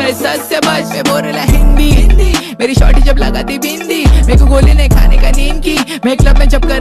मैं सच से बच में बोल रहा हिंदी। मेरी शॉर्टी जब लगाती बिंदी, मेरे को गोली नहीं खाने का नींद की। मैं क्लब में जब कर